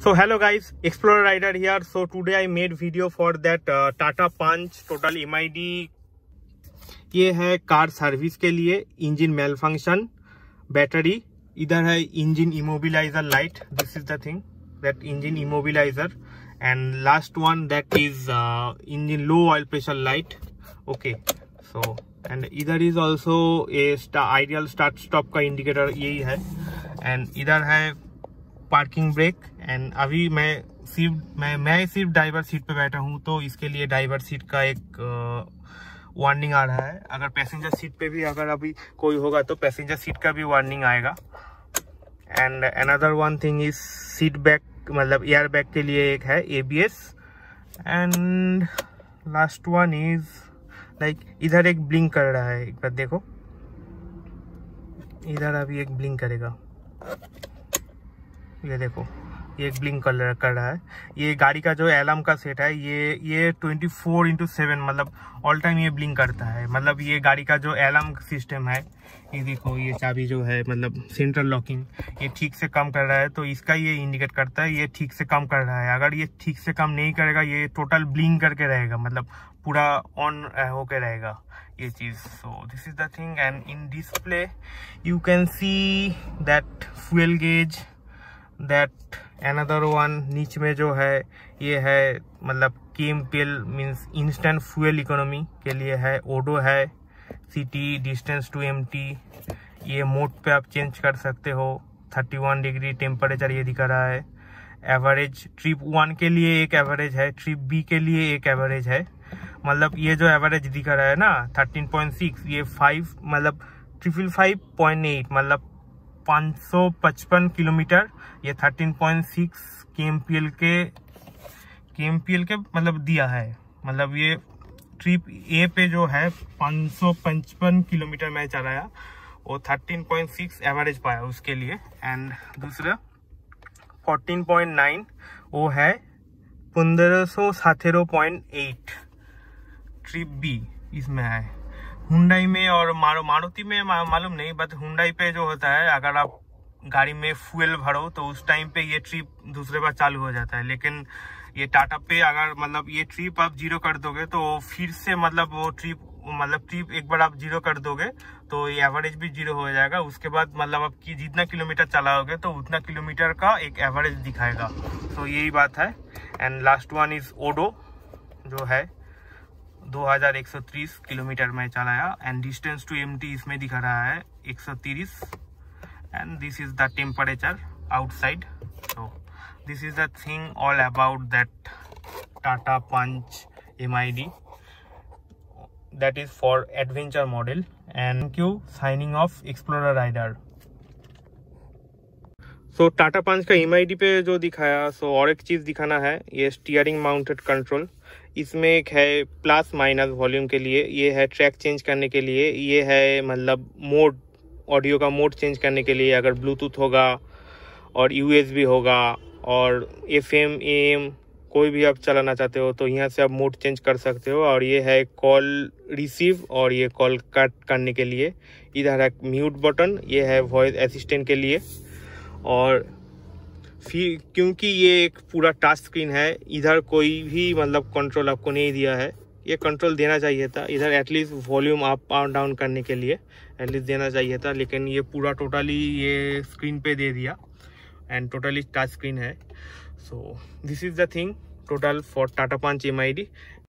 So hello guys, Explorer Rider here. So today I made video for that Tata Punch total MID. ये है car service के लिए, engine mail function, battery, इधर है engine immobiliser light. This is the thing, that engine immobiliser. And last one that is engine low oil pressure light. Okay, so and इधर is also a ideal start stop का indicator, यही है. And इधर है parking brake. And अभी मैं सिर्फ driver seat पे बैठा हूँ, तो इसके लिए ड्राइवर सीट का एक वार्निंग आ रहा है. अगर पैसेंजर सीट पे भी अगर अभी कोई होगा तो पैसेंजर सीट का भी वार्निंग आएगा. And another one thing is seat back, मतलब एयर बैग के लिए एक है ABS. And last one is like इधर एक ब्लिंक कर रहा है, एक बार देखो, इधर अभी एक ब्लिंक करेगा, ये देखो, ये एक ब्लिंक कर रहा है. ये गाड़ी का जो अलार्म का सेट है, ये 24/7 मतलब ऑल टाइम ये ब्लिंक करता है. मतलब ये गाड़ी का जो अलार्म सिस्टम है, ये देखो, ये चाबी जो है मतलब सेंट्रल लॉकिंग, ये ठीक से काम कर रहा है, तो इसका ये इंडिकेट करता है ये ठीक से काम कर रहा है. अगर ये ठीक से काम नहीं करेगा, ये टोटल ब्लिंक करके रहेगा, मतलब पूरा ऑन होके रहेगा ये चीज. So this is the thing. And in display you can see that fuel gauge, that another one नीच में जो है ये है मतलब KMPL means instant fuel economy के लिए है. ओडो है, सिटी, डिस्टेंस टू एम्प्टी. ये मोड पे आप चेंज कर सकते हो. 31 डिग्री टेम्परेचर ये दिखा रहा है. एवरेज ट्रिप 1 के लिए एक एवरेज है, ट्रिप B के लिए एक एवरेज है. मतलब ये जो एवरेज दिखा रहा है ना 13.6, ये 5 मतलब 555.8 मतलब 555 किलोमीटर. ये 13.6 KMPL के मतलब दिया है. मतलब ये ट्रिप A पे जो है 555 किलोमीटर में चलाया, वो 13.6 एवरेज पाया उसके लिए. एंड दूसरा 14.9 वो है 1517.8 ट्रिप B इसमें है. हुंडई में और मारुति में मालूम नहीं, बट हुंडई पे जो होता है, अगर आप गाड़ी में फ्यूल भरो तो उस टाइम पे ये ट्रिप दूसरे बार चालू हो जाता है. लेकिन ये टाटा पे अगर मतलब ये ट्रिप आप 0 कर दोगे तो फिर से मतलब वो ट्रिप एक बार आप 0 कर दोगे तो ये एवरेज भी 0 हो जाएगा. उसके बाद मतलब आप जितना किलोमीटर चलाओगे तो उतना किलोमीटर का एक एवरेज दिखाएगा. तो यही बात है. And last one is odo, जो है 2130 किलोमीटर में चलाया. एंड डिस्टेंस टू एम्प्टी इसमें दिखा रहा है 130. And this is the temperature outside. So this is the thing all about that Tata punch MID, that is for adventure model. And thank you. Signing off, Explorer Rider. So Tata punch का MID पे जो दिखाया, सो और एक चीज दिखाना है, ये स्टीयरिंग माउंटेड कंट्रोल. इसमें एक है प्लस माइनस वॉल्यूम के लिए, ये है ट्रैक चेंज करने के लिए, ये है मतलब मोड, ऑडियो का मोड चेंज करने के लिए. अगर ब्लूटूथ होगा और USB होगा और FM AM कोई भी आप चलाना चाहते हो तो यहाँ से आप मोड चेंज कर सकते हो. और ये है कॉल रिसीव और ये कॉल कट करने के लिए. इधर है म्यूट बटन, ये है वॉइस असिस्टेंट के लिए. और फिर क्योंकि ये एक पूरा टच स्क्रीन है, इधर कोई भी मतलब कंट्रोल आपको नहीं दिया है. ये कंट्रोल देना चाहिए था, इधर एटलीस्ट वॉल्यूम अप और डाउन करने के लिए एटलीस्ट देना चाहिए था. लेकिन ये पूरा टोटली ये स्क्रीन पे दे दिया. एंड टोटली टच स्क्रीन है. So this is the thing total for Tata punch MID.